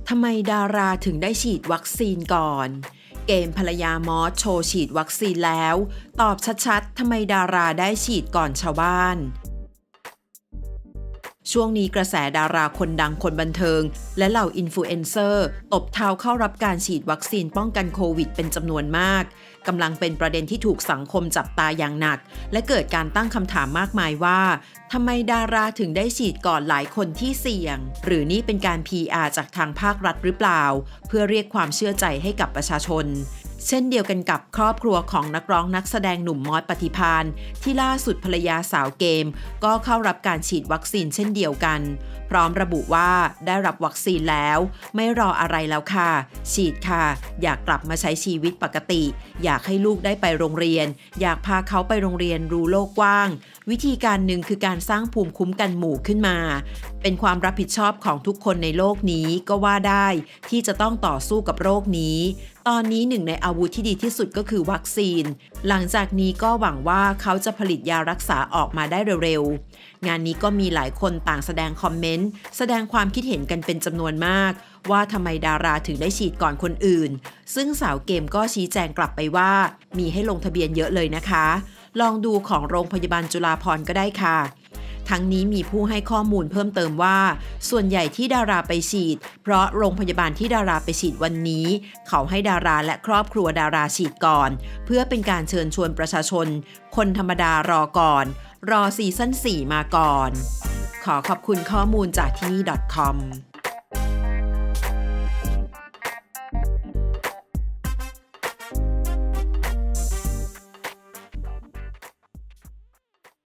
ทำไมดาราถึงได้ฉีดวัคซีนก่อนเกมภรรยามอสโชว์ฉีดวัคซีนแล้วตอบชัดๆทำไมดาราได้ฉีดก่อนชาวบ้านช่วงนี้กระแสดาราคนดังคนบันเทิงและเหล่าอินฟลูเอนเซอร์ตบเท้าเข้ารับการฉีดวัคซีนป้องกันโควิดเป็นจำนวนมากกำลังเป็นประเด็นที่ถูกสังคมจับตาอย่างหนักและเกิดการตั้งคำถามมากมายว่าทำไมดาราถึงได้ฉีดก่อนหลายคนที่เสี่ยงหรือนี่เป็นการ PR จากทางภาครัฐหรือเปล่าเพื่อเรียกความเชื่อใจให้กับประชาชนเช่นเดียวกันกับครอบครัวของนักร้องนักแสดงหนุ่มมอส ปฏิภาณที่ล่าสุดภรรยาสาวเกมก็เข้ารับการฉีดวัคซีนเช่นเดียวกันพร้อมระบุว่าได้รับวัคซีนแล้วไม่รออะไรแล้วค่ะฉีดค่ะอยากกลับมาใช้ชีวิตปกติอยากให้ลูกได้ไปโรงเรียนอยากพาเขาไปโรงเรียนรู้โลกกว้างวิธีการหนึ่งคือการสร้างภูมิคุ้มกันหมู่ขึ้นมาเป็นความรับผิดชอบของทุกคนในโลกนี้ก็ว่าได้ที่จะต้องต่อสู้กับโรคนี้ตอนนี้หนึ่งในอาวุธที่ดีที่สุดก็คือวัคซีนหลังจากนี้ก็หวังว่าเขาจะผลิตยารักษาออกมาได้เร็วๆงานนี้ก็มีหลายคนต่างแสดงคอมเมนต์แสดงความคิดเห็นกันเป็นจำนวนมากว่าทำไมดาราถึงได้ฉีดก่อนคนอื่นซึ่งสาวเกมก็ชี้แจงกลับไปว่ามีให้ลงทะเบียนเยอะเลยนะคะลองดูของโรงพยาบาลจุฬาภรณ์ก็ได้ค่ะทั้งนี้มีผู้ให้ข้อมูลเพิ่มเติมว่าส่วนใหญ่ที่ดาราไปฉีดเพราะโรงพยาบาลที่ดาราไปฉีดวันนี้เขาให้ดาราและครอบครัวดาราฉีดก่อนเพื่อเป็นการเชิญชวนประชาชนคนธรรมดารอก่อนรอซีซั่น 4 มาก่อนขอขอบคุณข้อมูลจากที่นี่ .com